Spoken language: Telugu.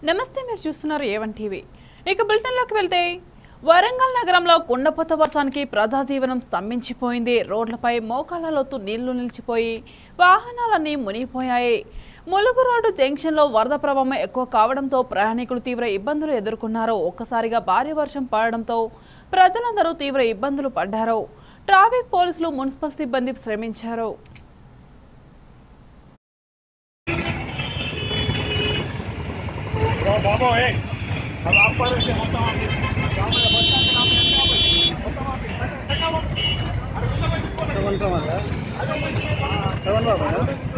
నమస్తే, మీరు చూస్తున్నారు ఏవన్ టీవీ. ఇక బులెటిన్లోకి వెళ్తే, వరంగల్ నగరంలో కుండపోత వర్షానికి ప్రజాజీవనం స్తంభించిపోయింది. రోడ్లపై మోకాళ్ల లోతు నీళ్లు నిలిచిపోయి వాహనాలన్నీ మునిగిపోయాయి. ములుగు రోడ్డు జంక్షన్లో వరద ప్రభావం ఎక్కువ కావడంతో ప్రయాణికులు తీవ్ర ఇబ్బందులు ఎదుర్కొన్నారు. ఒక్కసారిగా భారీ వర్షం పడడంతో ప్రజలందరూ తీవ్ర ఇబ్బందులు పడ్డారు. ట్రాఫిక్ పోలీసులు, మున్సిపల్ సిబ్బంది శ్రమించారు. बाबा है अब आप पर से होता है ग्रामीण बच्चा के नाम ऐसे आप होता है अरे बाबा